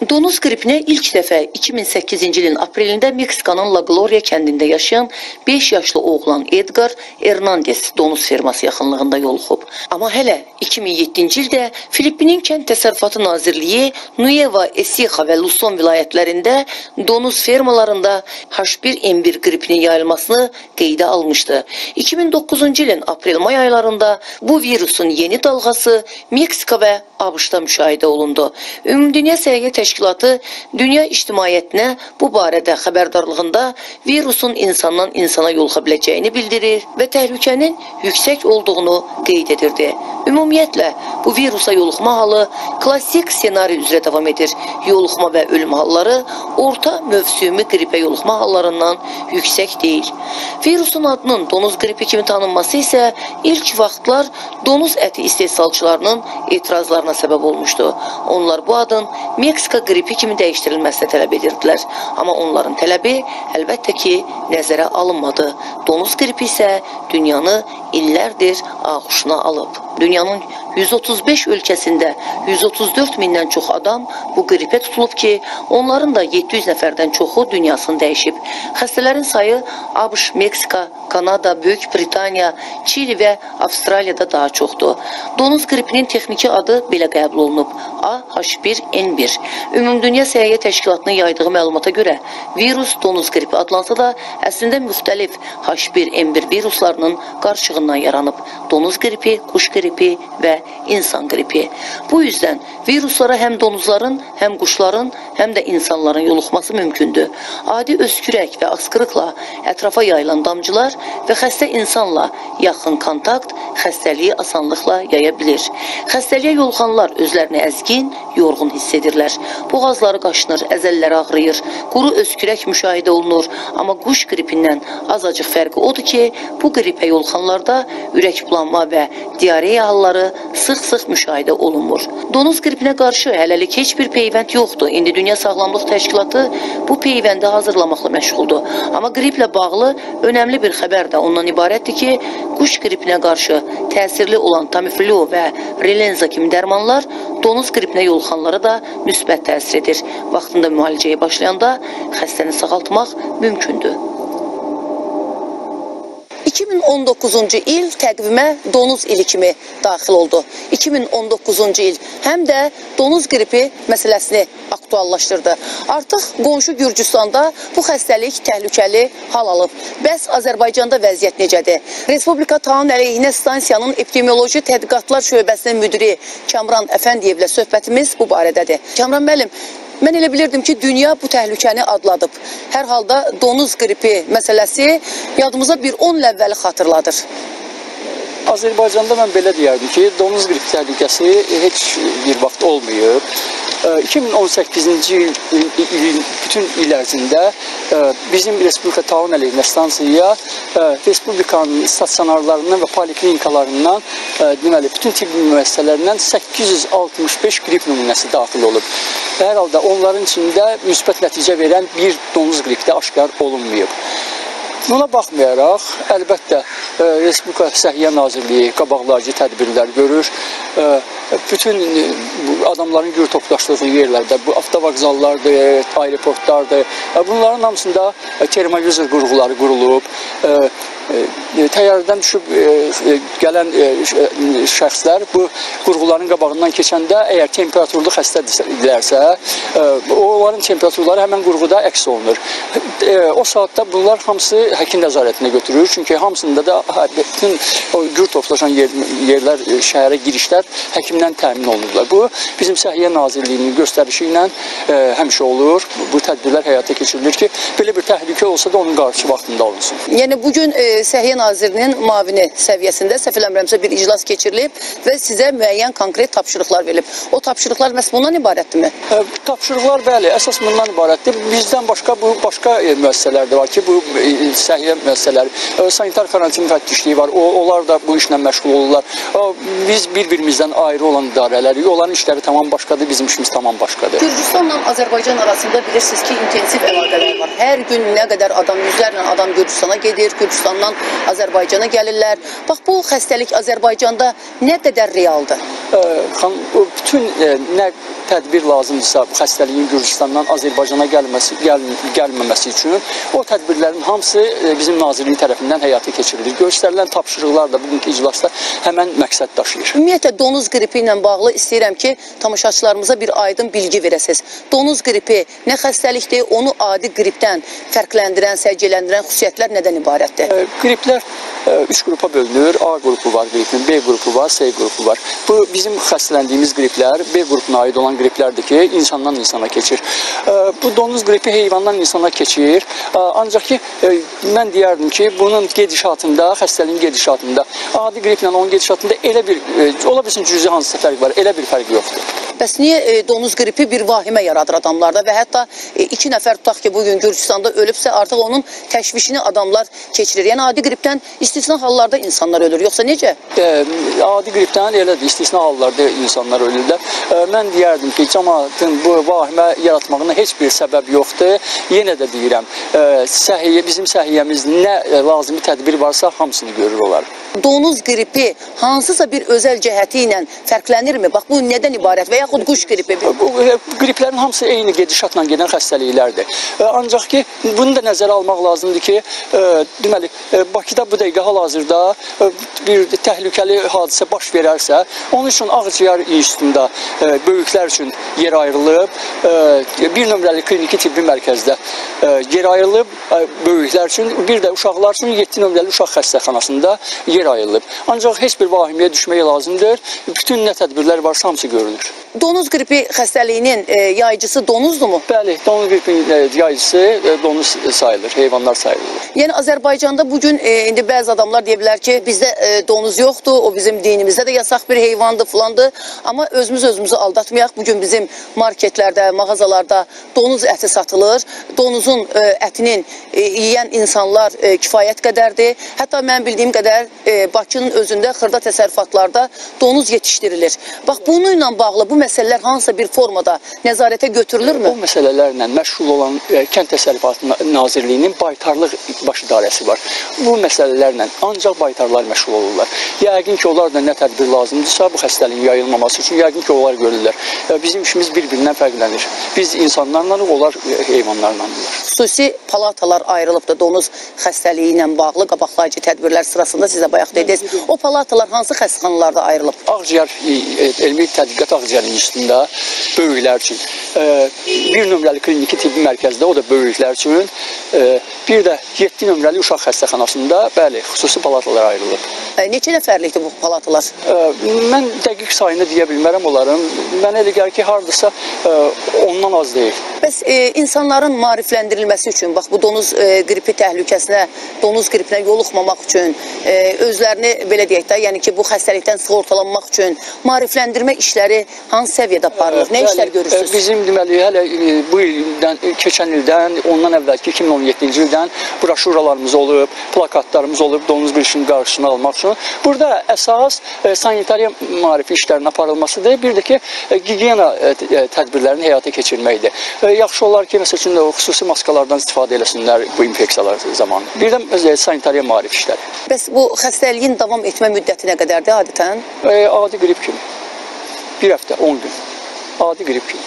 Donuz qripinə ilk dəfə 2008-ci ilin aprelində Meksikanın La Gloria kəndində yaşayan 5 yaşlı oğlan Edgar Hernandez donuz ferması yaxınlığında yoluxub. Amma hələ 2007-ci ildə Filippinin Kənd Təsərrüfatı Nazirliyi Nueva Ecija və Luzon vilayətlərində donuz fermalarında H1N1 qripinin yayılmasını qeydə almışdı. 2009-cu ilin aprel-may aylarında bu virusun yeni dalğası Meksika və ABŞ-da müşahidə olundu. Ümumdünya Səhiyyə Təşkilatı dünya ictimaiyyətinə bu barədə xəbərdarlığında virusun insandan insana yoluxa biləcəyini bildirir və təhlükənin yüksək olduğunu qeyd edirdi. Ümumiyyətlə, bu virusa yoluxma halı klassik ssenari üzrə davam edir. Yoluxma və ölüm halları orta mövsümi qripə yoluxma hallarından yüksək deyil. Virusun adının donuz qripi kimi tanınması isə ilk vaxtlar donuz əti istehsalçılarının etirazlarına səbəb olmuşdu. Onlar bu adın Meksika qripi kimi dəyişdirilməsini tələb edirdilər. Amma onların tələbi əlbəttə ki, nəzərə alınmadı. Donuz qripi isə dünyanı illərdir ağuşuna alıb. Dünyanın 135 ölkəsində 134 mindən çox adam bu qripə tutulub ki, onların da 700 nəfərdən çoxu dünyasını dəyişib. Xəstələrin sayı ABŞ, Meksika, Kanada, Böyük Britaniya, Çili və Avstraliyada daha çoxdur. Donuz qripinin texniki adı belə qəbul olunub: H1N1. Ümumdünya Səhiyyə Təşkilatının yaydığı məlumata görə virus donuz qripi adlansa da əslində müxtəlif H1N1 viruslarının qarşığından yaranıb. Donuz qripi, quş qripi və insan qripi. Bu yüzden viruslara həm donuzların, həm quşların, həm də insanların yoluxması mümkündür. Adi öskürək və asqırıqla ətrafa yayılan damcılar və xəstə insanla yaxın kontakt xəstəliyi asanlıqla yaya bilir. Xəstəliyə yoluxanlar özlərini əzgin, yorğun hiss edirlər. Boğazları qaşınır, əzəlləri ağrıyır, quru öskürək müşahidə olunur. Amma quş qripindən azacıq fərqi odur ki, bu qripə yoluxanlarda ürək bulanma və diareya halları sıx-sıx müşahidə olunmur. Donuz qripinə qarşı hələlik heç bir peyvənd yoxdur. İndi Dünya Sağlamlıq Təşkilatı bu peyvəndi hazırlamaqla məşğuldur. Amma qriplə bağlı önəmli bir xəbər də ondan ibarətdir ki, quş qripinə qarşı təsirli olan Tamiflu və Relenza kimi dərmanlar donuz qripinə yoluxanlara da müsbət təsir edir. Vaxtında müalicəyə başlayanda xəstəni sağaltmaq mümkündür. 2019-cu il təqvimə donuz ili kimi daxil oldu. 2019-cu il həm də donuz qripi məsələsini aktuallaşdırdı. Artıq qonşu Gürcüstanda bu xəstəlik təhlükəli hal alıb. Bəs Azərbaycanda vəziyyət necədir? Respublika Taun əleyhinə stansiyanın epidemioloji tədqiqatlar şöbəsinin müdiri Kamran Əfəndiyevlə söhbətimiz bu barədədir. Kamran müəllim, mən elə bilirdim ki, dünya bu təhlükəni adladıb. Hər halda donuz qripi məsələsi yadımıza bir 10 il əvvəli xatırladır. Azərbaycanda mən belə deyərdim ki, donuz qripi təhlükəsi heç bir vaxt olmayıb. 2018-ci ilin bütün il ərzində bizim Respublika Taun əleyhinə stansiyaya Respublikanın stasionarlarından və poliklinikalarından deməli, bütün tibbi müəssisələrindən 865 qrip nümunəsi daxil olub. Hər halda onların içində müsbət nəticə verən bir donuz qripi də aşkar olunmayıb. Buna baxmayaraq, əlbəttə, Respublika Səhiyyə Nazirliyi qabaqlayıcı tədbirlər görür. Bütün adamların gür toplaşdığı yerlərdə, bu avtovağzallardır, aeroportlardır, bunların hamısında termovizor qurğuları qurulub. Təyyarədən düşüb gələn şəxslər bu qurğuların qabağından keçəndə əgər temperaturlu xəstədirlərsə, onların temperaturları həmən qurğuda əks olunur. O saatda bunlar hamısı həkim nəzarətinə götürür. Çünki hamısında da bütün gür toplaşan yerlər, şəhərə girişlər həkimdən təmin olunurlar. Bu, bizim Səhiyyə Nazirliyinin göstərişi ilə həmişə olur. Bu tədbirlər həyata keçirilir ki, belə bir təhlükə olsa da onun qarşısı vaxtında olunsun. Yəni, bugün Səhiyyə Nazirinin mavini səviyyəsində səhv eləmirəmsə bir iclas keçirilib və sizə müəyyən konkret tapşırıqlar verilib. O tapşırıqlar məhz bundan ibarətdirmi? Tapşırıqlar, bəli, əsas bundan ibarətdir. Bizdən başqa müəssisələr də var ki, bu səhiyyə müəssisələri, sanitar karantin müfəttişliyi var, onlar da bu işlə məşğul olurlar. Biz bir-birimizdən ayrı olan idarələri, onların işləri tamam başqadır, bizim işimiz tamam başqadır. Gürcüstanla Azərbaycan arasında bilirsiniz ki, intensiv əlaqələr var. Hər gün nə qədər adam, yüzlərlə adam Gürcüstana gedir, Gürcüstandan Azərbaycana gəlirlər. Bax, bu xəstəlik Azərbaycanda nə qədər realdır? Bütün nə tədbir lazımdırsa bu xəstəliyin Gürcüstandan Azərbaycana gəlməməsi üçün o tədbirlərin hamısı bizim Nazirliyin tərəfindən həyata keçirilir. Göstərilən tapşırıqlar da bugünkü iclasda həmən məqsəd daşıyır. Ümumiyyətlə, donuz qripi ilə bağlı istəyirəm ki, tamaşaçılarımıza bir aydın bilgi verəsiniz. Donuz qripi nə xəstəlikdir, onu adi qripdən fərqləndirən, səciyyələndirən xüsusiyyətlər nədən ibarətdir? Qriplər 3 qrupa bölünür. A qrupu var qripin, B qrupu var, C qrupu var. Bu bizim xəstələndiyimiz qriplər B qrupuna aid olan qriplərdir ki, insandan insana keçir. Bu donuz qripi heyvandan insana keçir. Ancaq ki, mən deyərdim ki, bunun gedişatında, xəstəliyin gedişatında, adi qriplə onun gedişatında elə bir, ola bilsin cüzi hansısa fərq var, elə bir fərq yoxdur. Bəs niyə donuz qripi bir vahimə yaradır adamlarda və hətta 2 nəfər tutaq ki, bugün Gürcüstanda ölübsə, artıq onun təşvişini adamlar keçirir. Yəni, adi qripdən istisna hallarda insanlar ölür, yoxsa necə? Adi qripdən elədir, istisna hallarda insanlar ölürlər. Mən deyərdim ki, cəmaatın bu vahimə yaratmağına heç bir səbəb yoxdur. Yenə də deyirəm, bizim səhiyyəmiz nə lazımi tədbir varsa, hamısını görür olar. Donuz qripi hansısa bir özəl cəhəti ilə fərqlənirmi? Bax, bu nədən ibarət və yaxud quş qripi? Bu qriplərin hamısı eyni gedişatla gedən xəstəliklərdir. Ancaq ki, bunu da nəzərə almaq lazımdır ki, deməli, Bakıda bu dəqiqə hal-hazırda bir təhlükəli hadisə baş verərsə, onun üçün ağciyər institutunda böyüklər üçün yer ayrılıb, bir nömrəli kliniki tibbi mərkəzdə yer ayrılıb böyüklər üçün, bir də uşaqlar üçün 7 nömrəli uşaq xəstəxanasında yer ayrılıb. Ancaq heç bir vahimiyə düşmək lazımdır. Bütün nə tədbirlər varsa hamısı görülür. Donuz qripi xəstəliyinin yayıcısı donuzdurmu? Bəli, donuz qripinin yayıcısı donuz sayılır, heyvanlar sayılır. Yəni, Azərbaycanda bugün indi bəzi adamlar deyə bilər ki, bizdə donuz yoxdur, o bizim dinimizdə də yasaq bir heyvandır, filandır. Amma özümüzü aldatmayaq. Bugün bizim marketlərdə, mağazalarda donuz əti satılır. Donuzun ətinin yiyən insanlar kifayət qədərdir. Hətta mən bildiyim qədər Bakının özündə xırda təsərrüfatlarda donuz yetişdirilir. Bax, bununla bağlı bu məsələlər hansısa bir formada nəzarətə götürülürmü? Bu məsələlərlə məşğul olan Kənd Təsərrüfatı Nazirliyinin baytarlıq baş idarəsi var. Bu məsələlərlə ancaq baytarlar məşğul olurlar. Yəqin ki, onlar da nə tədbir lazımdırsa bu xəstəliyin yayılmaması üçün yəqin ki, onlar görürlər. Bizim işimiz bir-birindən fərqlənir. Biz insanlarla, onlar heyvanlarla. Xüsusi palatalar ayrılıbdır donuz xəstəliyi ilə bağlı qabaqlayıcı tədbirlər sırasında sizə bayaq dediniz. O palatalar hansı xəstəxanalarda ayrılıb? Ağciyər Elmi Tədqiqat Ağciyər İnstitutunda böyüklər üçün, bir nömrəli kliniki tibbi mərkəzdə, o da böyüklər üçün, bir də 7 nömrəli uşaq xəstəxanasında, bəli, xüsusi palatalar ayrılıb. Neçə nəfərlikdir bu palatalar? Mən dəqiq sayını deyə bilmərəm onların. Mənə elə gəlir ki, hardasa ondan az deyil. Bəs insanların maarifləndirilməsi üçün, bax bu donuz qripi təhlükəsinə, donuz qripinə yoluxmamaq üçün, özlərini belə deyək də, yəni ki, bu xəstəlikdən sığortalanmaq üçün maarifləndirmə işləri hansı səviyyədə aparılır? Nə işlər görürsünüz? Bizim deməli, hələ bu ildən, keçən ildən, ondan əvvəlki 2017-ci ildən broşuralarımız olub, plakatlarımız olub, donuz qripinin qarşısını almaq üçün. Burada əsas sanitariya maarifi işlərinin aparılmasıdır. Bir də ki, gigiyena tədbirlərini həyata keçirməkdir. Yaxşı olar ki, məsəl üçün, xüsusi maskalardan istifadə eləsinlər bu infeksiyalar zamanı. Bir də sanitariya maarif işləri. Bəs bu xəstəliyin davam etmə müddəti nə qədərdir adətən? Adi qrip kimi. Bir həftə, 10 gün. Adi qrip kimi.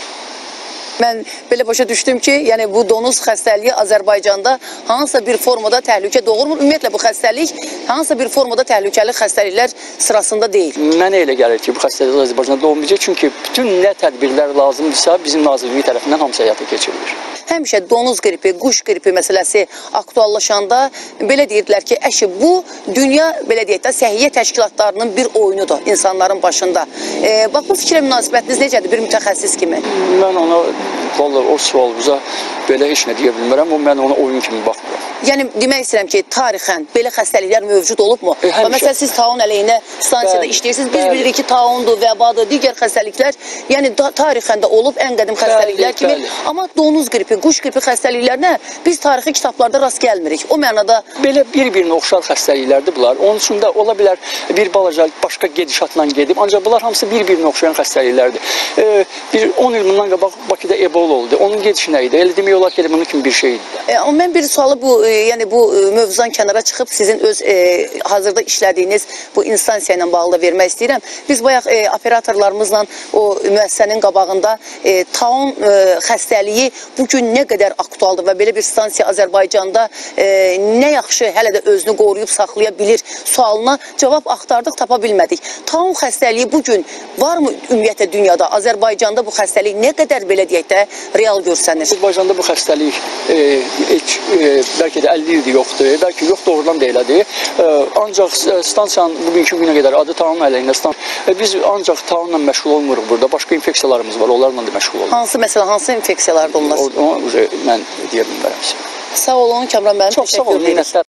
Mən belə başa düşdüm ki, yəni bu donuz xəstəliyi Azərbaycanda hansısa bir formada təhlükə doğurmur. Ümumiyyətlə bu xəstəlik hansısa bir formada təhlükəli xəstəliklər sırasında deyil. Mənə elə gəlir ki, bu xəstəlik Azərbaycanda doğmayacaq. Çünki bütün nə tədbirlər lazımdırsa bizim Nazirliyi tərəfindən hamısı həyata keçirilir. Həmişə donuz qripi, quş qripi məsələsi aktuallaşanda belə deyirdilər ki, əşi bu dünya belə deyək də səhiyyə təşkilatlarının bir oyunudur insanların başında. Bax bu fikrə münasibətiniz necədir bir mütəxəssis kimi? Mən ona vallahi o sualımıza belə heç nə deyə bilmərəm, mən ona oyun kimi baxmıram. Yəni demək istəyirəm ki, tarixən belə xəstəliklər mövcud olubmu? Həmişə. Məsələn, siz taun əleyhinə stansiyada Bəli, işləyirsiniz. Biz bəli. bilirik ki, taundur, vəbadır, digər xəstəliklər, yəni tarixən də olub ən qədim xəstəliklər kimi. bəli. Amma donuz qripi, quş qripi xəstəliklərinə biz tarixi kitablarda rast gəlmirik. O mənada Belə bir-birinə oxşar xəstəliklərdir bunlar. Onun üçün də ola bilər bir balaca başqa gedişatla gedib, ancaq bunlar hamısı bir-birinə oxşayan xəstəliklərdir. Bir 10 il bundan qabaq Bakıda Ebola oldu. Onun gedişi nə idi? Elə demək olar ki, bunun kimi bir şey idi. Amma mən bir sualı yəni bu mövzudan kənara çıxıb sizin öz hazırda işlədiyiniz bu instansiya ilə bağlı vermək istəyirəm. Biz bayaq operatorlarımızla o müəssisənin qabağında taun xəstəliyi bu gün nə qədər aktualdır və belə bir stansiya Azərbaycanda nə yaxşı hələ də özünü qoruyub saxlaya bilir sualına cavab axtardıq, tapa bilmədik. Taun xəstəliyi bu gün varmı ümumiyyətlə dünyada? Azərbaycanda bu xəstəlik nə qədər belə deyək də real görsənir? Azərbaycanda bu xəstəlik bəlkə də 50 ildir yoxdur, bəlkə yox doğrudan da elədir. Ancaq stansiyanın bugünkü günə qədər adı taun əleyhinə stansiya. Biz ancaq taunla məşğul olmuruq burada. Başqa infeksiyalarımız var, onlarla da məşğul oluruq. Hansı məsələn, hansı infeksiyalardır onlar? Onu mən deyə bilmərəm sizə. Sağ olun Kamran müəllim, Çox sağ olun. təşəkkür edirik.